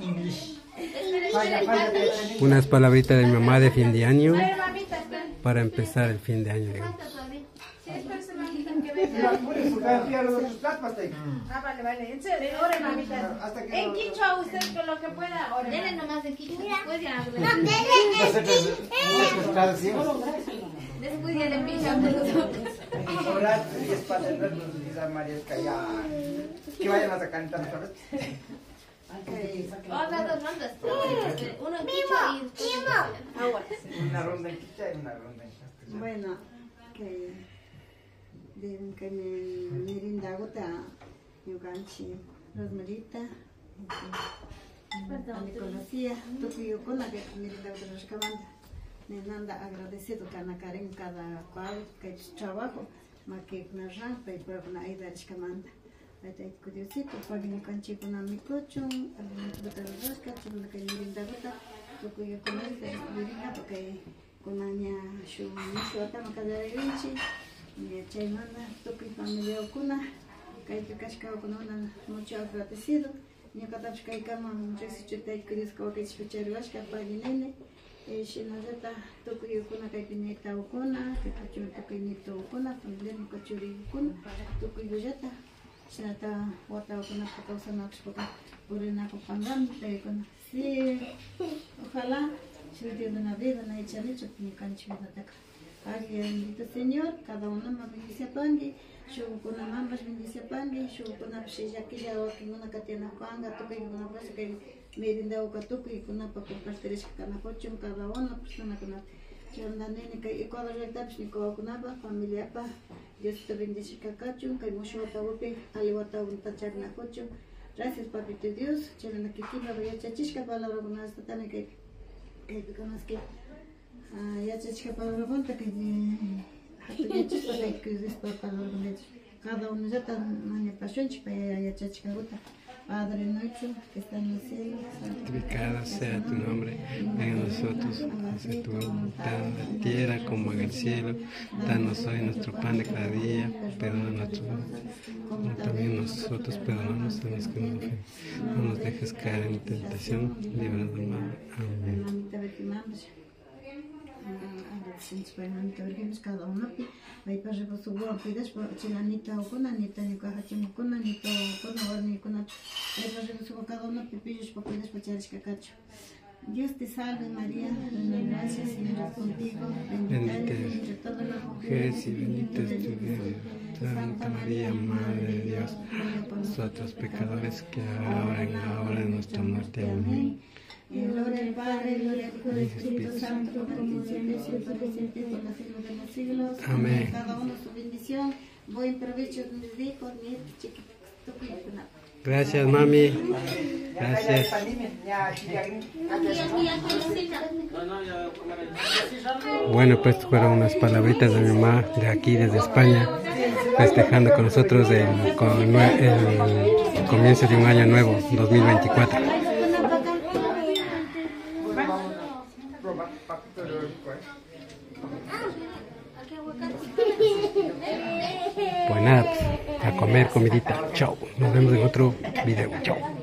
Unas palabritas de mi mamá de fin de año para empezar el fin de año, digamos. Vale. En serio, ore, mamita. En quichua usted con lo que pueda, ore. Dele nomás en quichua, después ya. Después ya le pillamos nosotros. Orar y es para tener los Lisa María Escaya. Que vayan a sacar tantas. Otra dos rondas. Uno en quichua y agua. Una ronda en quichua y una ronda en castellano. Bueno, que me mirinda gota yuganchi Rosmerita me conocía yo con la que mirinda gota Roscabanda me manda agradecido a Karen cada cual que trabajo más que una rampa y por una ida Roscabanda ahí curiosito para que canchi con mi coche gota Rosca chula que mirinda gota yo con él mirinda porque con aña su mismo tama cada vinci mi chaymana topi familia okuna kai kashka okuna mucho agradecido ni cada vez que cama resichete crisko que escucharías que paginene shinazeta topi okuna kai pineta okuna que pachu topi nito okuna familia ni kachuri okuna topi yata shinata wata okuna causa na expoca por una copandam te con sí ojalá si Dios de una vida na echale chupni canchi de Ay, bendito Señor, cada uno me bendice a Pangui, yo con una mamá bendice a Pangui, yo con una psilla que ya va con una catena panga, toque con una cosa que me rinda o catuco y con una papá pastel que cana coche, cada una persona con una chanda nene que y cuando ya está ni con una familia pa, Dios te bendice cacacho, que mucho tawope, aliwata un tachar na coche. Gracias papito Dios, chelena que kiba vaya chachishka palabra con esta tan que conoces que ya chica para la cuenta que ya chica que es para la cuenta cada uno ya está mañana pasión chica ya chica gusta Padre nuestro que está en los cielos Santificado sea tu nombre, venga a nosotros, hace tu voluntad en la tierra como en el cielo. Danos hoy nuestro pan de cada día, perdona nuestros como también nosotros perdonamos a los que nos ofenden. No nos dejes caer en tentación, líbranos del mal. Amén. Cada uno ahí para su boa pidas por chilanita o con anita ni caja chimo con anita o con horni con ahí para su cada uno pipillos por pidas por charis cacacho. Dios te salve María, llena de gracia, Señor es contigo, bendita eres entre todas las mujeres y bendito es tu fruto. Santa María, Madre de Dios, nosotros pecadores que ahora en la hora de nuestra muerte. Amén. Gloria al Padre, gloria al Hijo y al Espíritu Santo, como siempre presente por los siglos de los siglos. Amén. Cada uno su bendición. Buen provecho de mis hijos, nietos, chiquitos. Gracias, mami. Gracias. Bueno, pues fueron unas palabritas de mi mamá de aquí, desde España, festejando con nosotros el comienzo de un año nuevo, 2024. Pues nada, pues, a comer comidita. Chao. Nos vemos en otro video. Chao.